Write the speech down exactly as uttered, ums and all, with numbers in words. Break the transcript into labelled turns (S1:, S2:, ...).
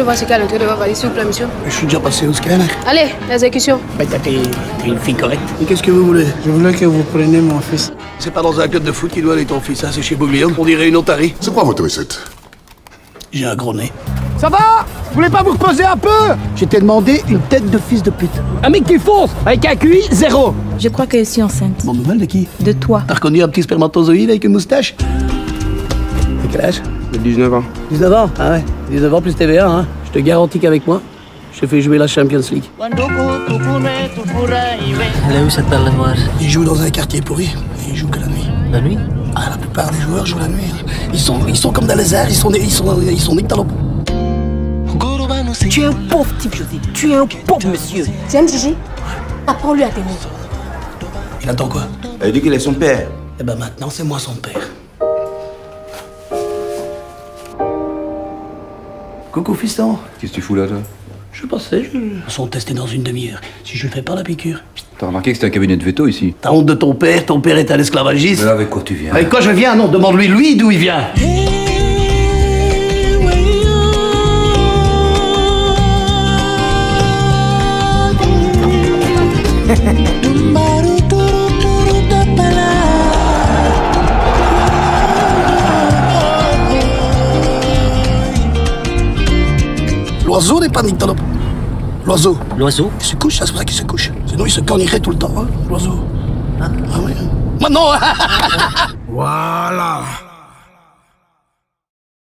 S1: va se calmer, tu devrais aller sur la mission.
S2: Je suis déjà passé au scanner.
S1: Allez, l'exécution.
S2: Bah, t'es une fille correcte. Et qu'est-ce que vous voulez?
S3: Je voulais que vous preniez mon fils.
S2: C'est pas dans un club de foot qu'il doit aller ton fils, hein, c'est chez Bouglione. On dirait une Ontarie.
S4: C'est quoi votre recette?
S2: J'ai un gros nez.
S3: Ça va? Vous voulez pas vous reposer un peu?
S2: Je t'ai demandé une tête de fils de pute.
S3: Un mec qui fonce, avec un Q I, zéro.
S5: Je crois que je suis enceinte.
S2: Bonne nouvelle de qui?
S5: De toi.
S2: T'as reconnu un petit spermatozoïde avec une moustache? T'as quel âge?
S3: dix-neuf ans.
S2: dix-neuf ans? Ah ouais. dix-neuf ans plus T V A, hein. Je te garantis qu'avec moi, je te fais jouer la Champions League.
S6: Elle est où cette perle noire?
S2: Ils jouent dans un quartier pourri. Et ils jouent que la nuit.
S6: La nuit?
S2: Ah, la plupart des joueurs jouent la nuit. Hein. Ils sont, ils sont comme dans les airs, ils sont, ils sont, ils sont nictalopes.
S7: Tu es un pauvre type, José. Tu es un pauvre monsieur.
S1: Tu aimes Gigi? Apprends-lui à t'aimer.
S2: Il attend quoi?
S8: Elle dit qu'il est son père.
S2: Eh ben maintenant, c'est moi son père. Coucou fiston.
S9: Qu'est-ce que tu fous là, toi?
S2: Je passais, je... Ils sont testés dans une demi-heure. Si je fais pas la piqûre.
S9: T'as remarqué que c'était un cabinet de veto ici?
S2: T'as honte de ton père? Ton père est un esclavagiste.
S9: Mais là, avec quoi tu viens?
S2: Avec quoi je viens? Non, demande-lui, lui, d'où il vient. L'oiseau n'est pas nyctalope. L'oiseau.
S6: L'oiseau?
S2: Il se couche, c'est pour ça qu'il se couche. Sinon, il se cornirait tout le temps, hein, l'oiseau. Ah, ah oui. Maintenant. Voilà.